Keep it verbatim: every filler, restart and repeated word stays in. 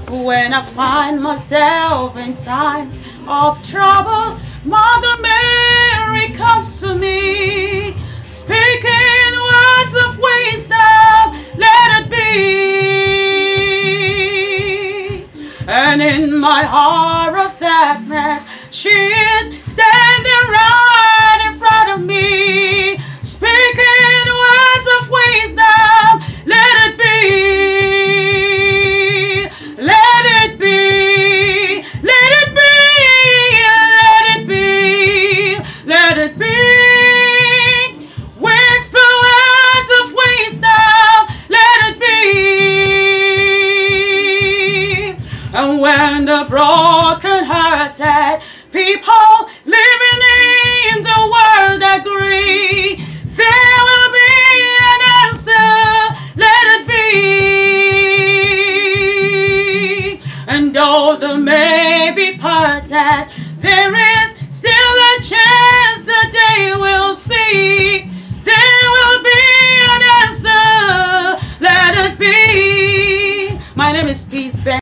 When I find myself in times of trouble, Mother Mary comes to me, speaking words of wisdom, let it be. And in my hour of darkness, she is standing right in front of me, speaking words of wisdom, let it be. Let it be, let it be, let it be, let it be. Whisper words of wisdom, let it be. And when the broken-hearted people living in the world agree, there will be an answer, let it be. And though the may be parted, there is still a chance that they will see. There will be an answer, let it be. My name is Peace Ben.